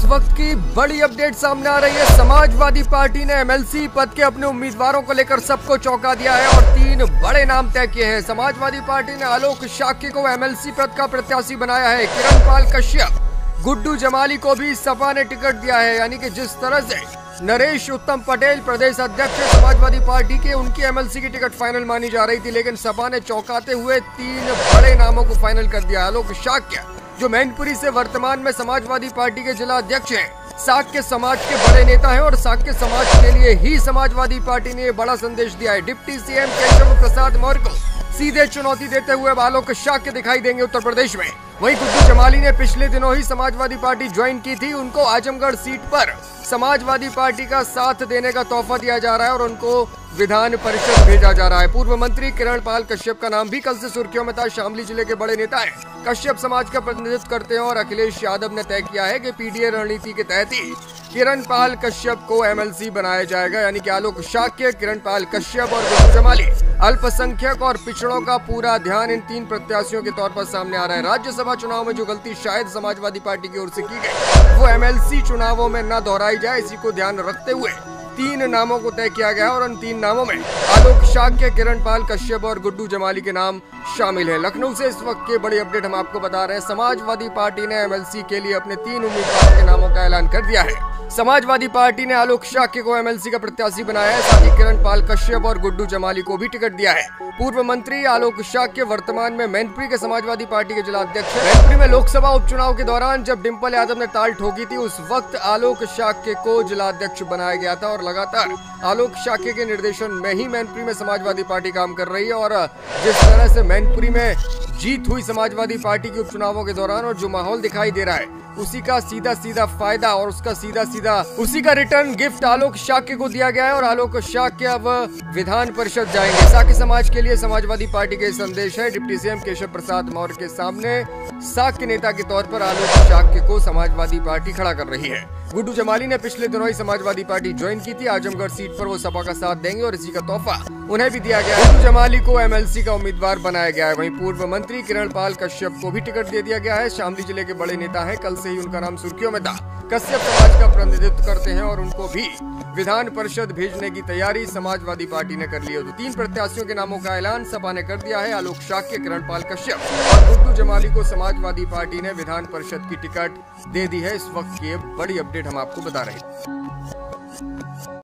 वक्त की बड़ी अपडेट सामने आ रही है। समाजवादी पार्टी ने एमएलसी पद के अपने उम्मीदवारों को लेकर सबको चौंका दिया है और 3 बड़े नाम तय किए हैं। समाजवादी पार्टी ने आलोक शाक्य को एमएलसी पद का प्रत्याशी बनाया है। किरणपाल कश्यप, गुड्डू जमाली को भी सपा ने टिकट दिया है। यानी कि जिस तरह से नरेश उत्तम पटेल प्रदेश अध्यक्ष समाजवादी पार्टी के, उनकी एमएलसी की टिकट फाइनल मानी जा रही थी, लेकिन सपा ने चौंकाते हुए 3 बड़े नामों को फाइनल कर दिया। आलोक शाक्य जो मैनपुरी से वर्तमान में समाजवादी पार्टी के जिला अध्यक्ष हैं, शाक्य समाज के बड़े नेता हैं और शाक्य समाज के लिए ही समाजवादी पार्टी ने बड़ा संदेश दिया है। डिप्टी सीएम केशव प्रसाद मौर्य को सीधे चुनौती देते हुए आलोक शाक्य दिखाई देंगे उत्तर प्रदेश में। वहीं गुड्डू जमाली ने पिछले दिनों ही समाजवादी पार्टी ज्वाइन की थी। उनको आजमगढ़ सीट पर समाजवादी पार्टी का साथ देने का तोहफा दिया जा रहा है और उनको विधान परिषद भेजा जा रहा है। पूर्व मंत्री किरणपाल कश्यप का नाम भी कल से सुर्खियों में था। शामली जिले के बड़े नेता हैं, कश्यप समाज का प्रतिनिधित्व करते हैं और अखिलेश यादव ने तय किया है कि पीडीए रणनीति के तहत ही किरणपाल कश्यप को एमएलसी बनाया जाएगा। यानी कि आलोक शाक्य, किरणपाल कश्यप और गुड्डू जमाली। अल्पसंख्यक और पिछड़ों का पूरा ध्यान इन 3 प्रत्याशियों के तौर पर सामने आ रहा है। राज्यसभा चुनाव में जो गलती शायद समाजवादी पार्टी की ओर से की गई, वो एमएलसी चुनावों में न दोहराई जाए, इसी को ध्यान रखते हुए 3 नामों को तय किया गया और उन 3 नामों में आलोक शाक्य, किरणपाल कश्यप और गुड्डू जमाली के नाम शामिल है। लखनऊ से इस वक्त की बड़ी अपडेट हम आपको बता रहे हैं। समाजवादी पार्टी ने एमएलसी के लिए अपने 3 उम्मीदवारों के नामों का ऐलान कर दिया है। समाजवादी पार्टी ने आलोक शाक्य को एमएलसी का प्रत्याशी बनाया है, साथ ही किरणपाल कश्यप और गुड्डू जमाली को भी टिकट दिया है। पूर्व मंत्री आलोक शाक्य वर्तमान में मैनपुरी के समाजवादी पार्टी के जिला अध्यक्ष हैं। मैनपुरी में लोकसभा उपचुनाव के दौरान जब डिंपल यादव ने ताल ठोकी थी, उस वक्त आलोक शाक्य को जिला अध्यक्ष बनाया गया था और लगातार आलोक शाक्य के निर्देशन में ही मैनपुरी में समाजवादी पार्टी काम कर रही है। और जिस तरह से मैनपुरी में जीत हुई समाजवादी पार्टी के उपचुनावों के दौरान और जो माहौल दिखाई दे रहा है, उसी का सीधा फायदा और उसका सीधा उसी का रिटर्न गिफ्ट आलोक शाक्य को दिया गया है और आलोक शाक्य अब विधान परिषद जाएंगे। शाक्य समाज के लिए समाजवादी पार्टी के संदेश है। डिप्टी सीएम केशव प्रसाद मौर्य के सामने शाक्य नेता के तौर पर आलोक शाक्य को समाजवादी पार्टी खड़ा कर रही है। गुड्डू जमाली ने पिछले दिनों ही समाजवादी पार्टी ज्वाइन की थी। आजमगढ़ सीट पर वो सपा का साथ देंगे और इसी का तोहफा उन्हें भी दिया गया है। गुड्डू जमाली को एमएलसी का उम्मीदवार बनाया गया है। वहीं पूर्व मंत्री किरणपाल कश्यप को भी टिकट दे दिया गया है। शामली जिले के बड़े नेता हैं, कल से ही उनका नाम सुर्खियों में था। कश्यप समाज का प्रतिनिधित्व करते हैं और उनको भी विधान परिषद भेजने की तैयारी समाजवादी पार्टी ने कर ली है। तो 3 प्रत्याशियों के नामों का ऐलान सपा ने कर दिया है। आलोक शाक्य, किरणपाल कश्यप और गुड्डू जमाली को समाजवादी पार्टी ने विधान परिषद की टिकट दे दी है। इस वक्त की बड़ी अपडेट हम आपको बता रहे हैं।